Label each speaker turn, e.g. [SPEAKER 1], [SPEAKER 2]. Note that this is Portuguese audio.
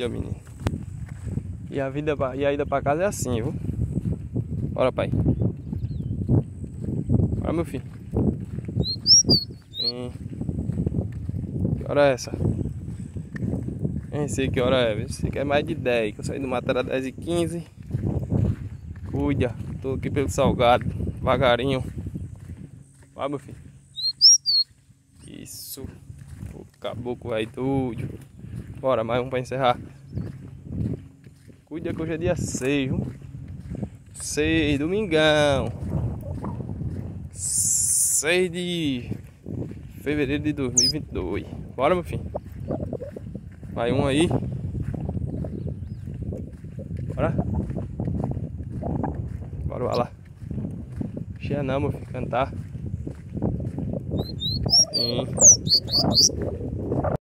[SPEAKER 1] Meu menino. E a ida pra casa é assim, viu? Bora, pai. Bora, meu filho. Sim. Que hora é essa? Nem sei que hora é. Sei que é mais de 10. Que eu saí do mato era 10h15. Cuida. Tô aqui pelo salgado. Devagarinho. Vai, meu filho. Isso. O caboclo aí tudo. Bora, mais um pra encerrar. Cuida que hoje é dia 6, viu? 6, domingão. 6 de fevereiro de 2022. Bora, meu filho. Vai um aí. Bora. Bora lá. Cheia não, meu filho. Cantar. Sim.